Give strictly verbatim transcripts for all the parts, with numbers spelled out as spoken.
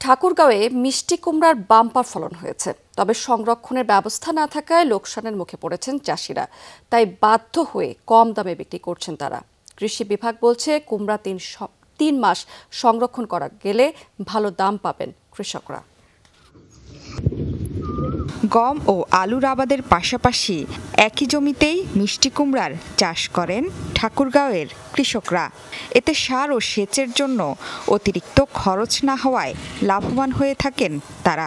ঠাকুরগাঁওয়ে মিষ্টি কুমড়ার বাম্পার ফলন হয়েছে, তবে সংরক্ষণের ব্যবস্থা না থাকায় লোকসানের মুখে পড়েছেন চাষিরা। তাই বাধ্য হয়ে কম দামে বিক্রি করছেন তারা। কৃষি বিভাগ বলছে কুমড়া তিন তিন মাস সংরক্ষণ করা গেলে ভালো দাম পাবেন কৃষকরা। গম ও আলুর আবাদের পাশাপাশি একই জমিতেই মিষ্টি কুমড়ার চাষ করেন ঠাকুরগাঁওয়ের কৃষকরা। এতে সার ও সেচের জন্য অতিরিক্ত খরচ না হওয়ায় লাভবান হয়ে থাকেন তারা।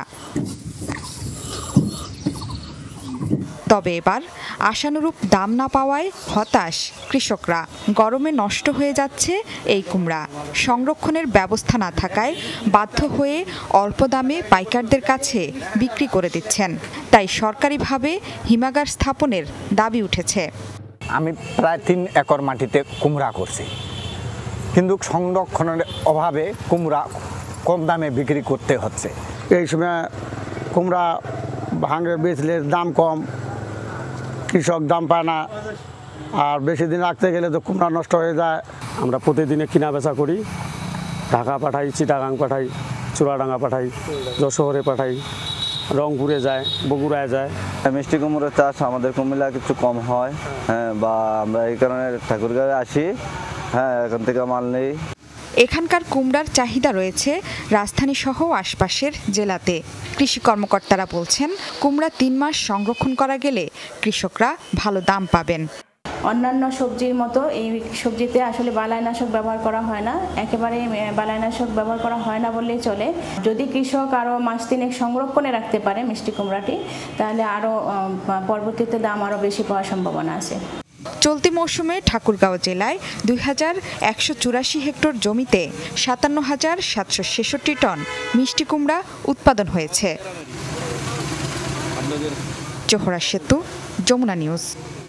তবে এবার আশানুরূপ দাম না পাওয়ায় হতাশ কৃষকরা। গরমে নষ্ট হয়ে যাচ্ছে এই কুমড়া। সংরক্ষণের ব্যবস্থা না থাকায় বাধ্য হয়ে অল্প দামে পাইকারদের কাছে বিক্রি করে দিচ্ছেন। তাই সরকারিভাবে হিমাগার স্থাপনের দাবি উঠেছে। আমি প্রায় তিন একর মাটিতে কুমড়া করছি, কিন্তু সংরক্ষণের অভাবে কুমড়া কম দামে বিক্রি করতে হচ্ছে। এই সময় কুমড়া ভাঙে বেচলে দাম কম, কৃষক দাম পায় না, আর বেশি দিন রাখতে গেলে তো কুমড়া নষ্ট হয়ে যায়। আমরা প্রতিদিনে কিনা বেচা করি, ঢাকা পাঠাই, চিটাগাং পাঠাই, চুরাডাঙ্গা পাঠাই, যশোরে পাঠাই, রংপুরে যায়, বগুড়ায় যায়। মিষ্টি কুমড়োর চাষ আমাদের কুমিল্লা কিছু কম হয়, হ্যাঁ, বা আমরা এই কারণে ঠাকুরগাঁওয়ে আসি, হ্যাঁ, এখান থেকে মাল নেই। এখানকার কুমড়ার চাহিদা রয়েছে রাজধানী সহ আশপাশের জেলাতে। কৃষি কর্মকর্তারা বলছেন, কুমড়া তিন মাস সংরক্ষণ করা গেলে কৃষকরা ভালো দাম পাবেন। অন্যান্য সবজির মতো এই সবজিতে আসলে বালাইনাশক ব্যবহার করা হয় না, একেবারে বালাইনাশক ব্যবহার করা হয় না বললেই চলে। যদি কৃষক আরও মাস তিনেক সংরক্ষণে রাখতে পারে মিষ্টি কুমড়াটি, তাহলে আরও পরবর্তীতে দাম আরও বেশি পাওয়ার সম্ভাবনা আছে। চলতি মৌসুমে ঠাকুরগাঁও জেলায় দুই হাজার একশো চুরাশি হেক্টর জমিতে সাতান্ন হাজার সাতশো ছেষট্টি টন মিষ্টি কুমড়া উৎপাদন হয়েছে। জোহরা সেতু, যমুনা নিউজ।